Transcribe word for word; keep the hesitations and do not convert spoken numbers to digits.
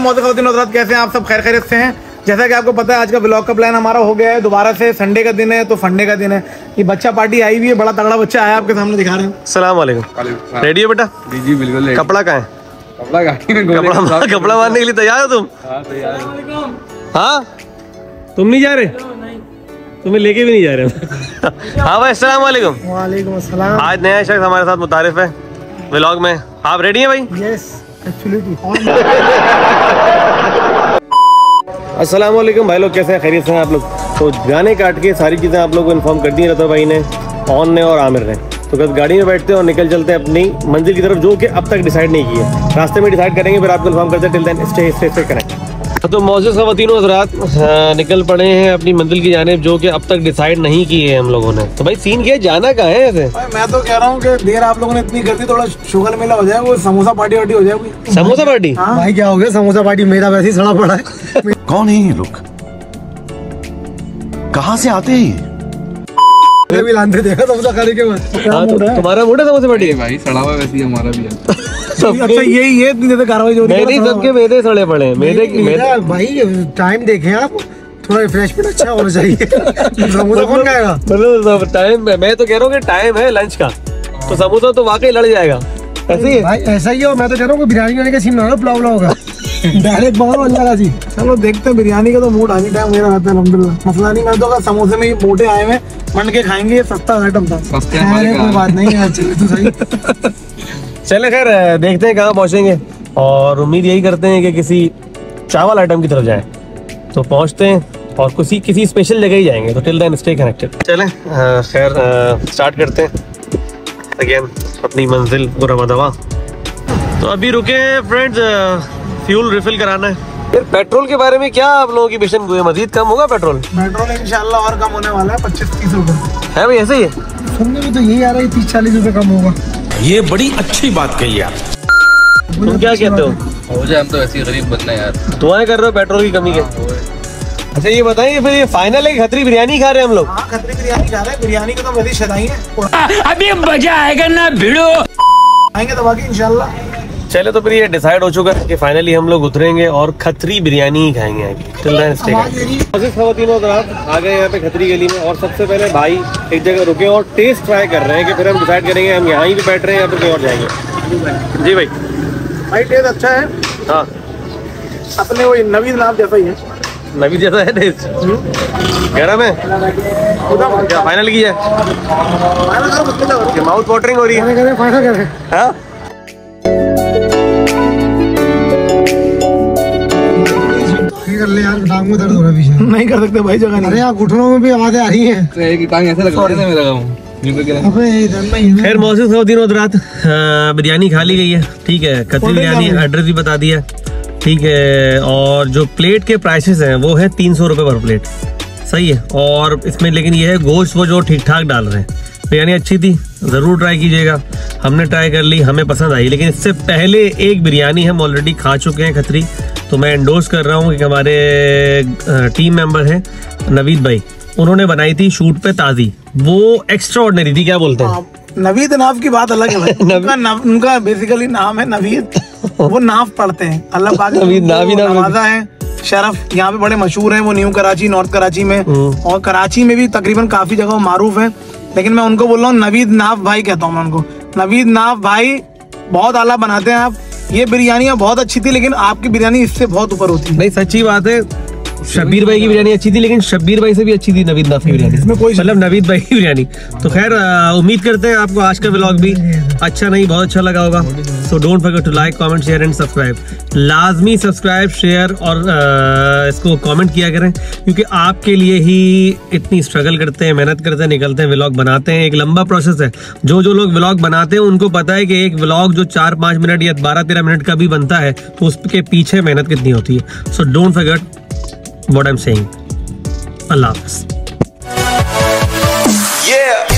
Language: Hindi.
मौजूद खवातीन हज़रात, कैसे हैं आप सब? खैर खैरियत से हैं। जैसा कि आपको पता है आज का ब्लॉग का प्लान हमारा हो गया है दोबारा से। संडे का दिन है तो फंडे का दिन है। ये बच्चा पार्टी आई हुई है, बड़ा तगड़ा बच्चा आया, आपके सामने दिखा रहे हैं। अस्सलाम वालेकुम। रेडी है बेटा? जी जी बिल्कुल। कपड़ा कहाँ है? कपड़ा कपड़ा कपड़ा मारने के लिए तैयार हो तुम? हाँ, तुम नहीं जा रहे? तुम्हें लेके भी नहीं जा रहे? हाँ भाई, अस्सलाम वालेकुम। वालेकुम अस्सलाम। आज नया शख्स हमारे साथ मुतारिफ है व्लॉग में। आप रेडी हैं भाई? Yes absolutely. अस्सलाम वालेकुम भाई लोग, कैसे हैं? खैरियत से हैं आप लोग? तो गाने काट के सारी चीज़ें आप लोग को इन्फॉर्म कर दी रता भाई ने, ऑन ने और आमिर ने। तो बस गाड़ी में बैठते हैं और निकल चलते हैं अपनी मंजिल की तरफ, जो कि अब तक डिसाइड नहीं की है। रास्ते में डिसाइड करेंगे, फिर आपको इन्फॉर्म करते हैं। Till then stay stay stay करें। तो मौजूद खवातीनों हज़रात निकल पड़े हैं अपनी मंजिल की जानिब, जो कि अब तक डिसाइड नहीं की है हम लोगों ने। तो भाई सीन क्या है, जाना कहाँ है ऐसे? मैं तो कह रहा हूँ कि देर आप लोगों ने इतनी कर दी, थोड़ा शुगर मेला हो जाए, वो समोसा पार्टी वार्टी हो जाए। समोसा पार्टी? हाँ? भाई क्या हो गया, समोसा पार्टी मेरा वैसे ही सड़ा पड़ा है। कौन है ये लोग? कहाँ से आते हैं ये? भी लांते देखा समोसा खाने के बाद। हाँ, तो तुम्हारा मूड है समोसा पार्टी? भाई सड़ा हुआ वैसे ही हमारा भी है। अच्छा यही ये इतनी ज्यादा कार्रवाई जो नहीं, सबके मेरे सड़े पड़े हैं। मेरे मेरा भाई टाइम देखें आप, थोड़ा रिफ्रेशमेंट अच्छा होना चाहिए। समोसा कौन खाएगा? मतलब टाइम, मैं तो कह रहा हूँ कि टाइम है लंच का, तो समोसा तो वाकई लड़ जाएगा। ऐसे ही भाई ऐसा ही हो। मैं तो कह रहा हूँ बिरयानी खाने का सीन ना पुलाव पुलाव होगा डायरेक्ट बाहर अल्लाह का जी। चलो देखते हैं, बिरयानी का तो मूड आनी टाइम मेरा रहता है अल्हम्दुलिल्लाह। मसला नहीं, मैं तो अगर समोसे में ये मोटे आए हुए मंड के खाएंगे, ये सस्ता आइटम था। सस्ते कोई बात नहीं है, चलिए तो सही। चले खैर देखते हैं कहाँ पहुँचेंगे, और उम्मीद यही करते हैं कि किसी चावल आइटम की तरफ जाएं। तो पहुँचते हैं और किसी किसी स्पेशल जगह ही जाएंगे। तो टिल देन स्टे कनेक्टेड। चलें खैर स्टार्ट करते हैं अगेन अपनी मंजिल गुरमदवा। तो अभी रुके हैं फ्रेंड्स, फ्यूल रिफिल कराना है। फिर पेट्रोल के बारे में क्या आप लोगों की पेशन हुई? मजीद कम होगा पेट्रोल? पेट्रोल इंशाल्लाह और कम होने वाला है, पच्चीस तीस रुपए है भाई। ऐसे ही है, सुनने में तो यही आ रहा है तीस चालीस रुपए कम होगा। ये बड़ी अच्छी बात कही आप। तुम क्या कहते हो? हो जाए, हम तो ऐसे ही गरीब बनना यार। दुआएं कर रहे हो पेट्रोल की कमी के? अच्छा ये बताइए फिर, ये फाइनल है खतरी बिरयानी खा रहे हैं हम लोग? हाँ खतरी बिरयानी खा रहे हैं। बिरयानी का तो वैसे शदाई है, अभी मजा आएगा ना भिड़ो। आएंगे दबा के इंशाल्लाह। चले तो फिर ये डिसाइड हो चुका है कि फाइनली हम लोग उतरेंगे और खतरी बिरयानी ही खाएंगे। खवातीनों आ गए यहाँ पे खतरी गली में, और सबसे पहले भाई एक जगह रुके और टेस्ट ट्राई कर रहे हैं कि फिर हम डिसाइड करेंगे हम यहाँ ही पे बैठ रहे हैं या फिर कहीं और जाएंगे। जी भाई। भाई टेस्ट अच्छा है। हाँ, अपने वो नवीद नाम जैसा ही है। नवीद जैसा है टेस्ट? गरम है क्या? फाइनल की है? माउथ वाटरिंग हो रही है। फाइनल करें। हाँ कर ले यार, टांग में दर्द हो रहा है पीछे। नहीं कर सकते भाई, जगह नहीं। अरे यार घुटनों में भी आवाजें आ रही हैं। टांग ऐसे लग रहा है मेरा। खैर मौजूद खवातीन रात बिरयानी खा ली गई है, ठीक है। खतरी बिरयानी एड्रेस भी बता दिया, ठीक है। और जो प्लेट के प्राइसेस हैं वो है तीन सौ रुपये पर प्लेट, सही है। और इसमें लेकिन ये है गोश्त वो जो ठीक ठाक डाल रहे हैं। बिरयानी अच्छी थी, ज़रूर ट्राई कीजिएगा। हमने ट्राई कर ली, हमें पसंद आई। लेकिन इससे पहले एक बिरयानी हम ऑलरेडी खा चुके हैं खतरी, तो मैं एंडोर्स कर रहा हूँ कि हमारे टीम मेंबर हैं नवीद भाई, उन्होंने बनाई थी शूट पे ताज़ी, वो एक्स्ट्रा ऑर्डिनरी थी। क्या बोलते हैं? नवीद नाफ की बात अलग है भाई। उनका नाम, उनका बेसिकली नाम है नवीद, वो नाफ पढ़ते हैं। अल्लाह पाक नवीद नाम ही नाम नवाजा है, शरफ। यहाँ पे बड़े मशहूर हैं वो, न्यू कराची, नॉर्थ कराची में, और कराची में भी तकरीबन काफी जगह मारूफ है। लेकिन मैं उनको बोल रहा हूँ नवीद नाफ भाई कहता हूँ मैं उनको। नवीद नाफ भाई बहुत आला बनाते हैं आप। ये बिरयानियाँ बहुत अच्छी थी, लेकिन आपकी बिरयानी इससे बहुत ऊपर होती है। नहीं सच्ची बात है, शब्बीर भाई की बिरयानी अच्छी थी, लेकिन शब्बीर भाई से भी अच्छी थी नवीद नाफ की बिरयानी। इसमें कोई मतलब नवीद भाई की बिरयानी। तो खैर उम्मीद करते हैं आपको आज का व्लॉग भी अच्छा नहीं बहुत अच्छा लगा होगा। So don't forget to like, comment, share and subscribe. लाजमी सब्सक्राइब, शेयर और आ, इसको कमेंट किया करें, क्योंकि आपके लिए ही इतनी स्ट्रगल करते हैं, मेहनत करते हैं, निकलते हैं, व्लॉग बनाते हैं। एक लंबा प्रोसेस है। जो जो लोग व्लॉग बनाते हैं उनको पता है कि एक व्लॉग जो चार पाँच मिनट या बारह तेरह मिनट का भी बनता है, तो उसके पीछे मेहनत कितनी होती है। So don't forget what I'm saying. Allah Hafiz. Yeah.